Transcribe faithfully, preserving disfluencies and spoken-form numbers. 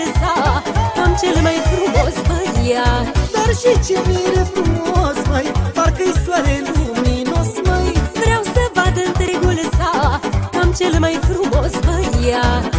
sa, am cel mai frumos băiat. Dar și ce mire frumos, măi, parcă-i soare luminos, măi. Vreau să vad întregul sat, am cel mai frumos băiat.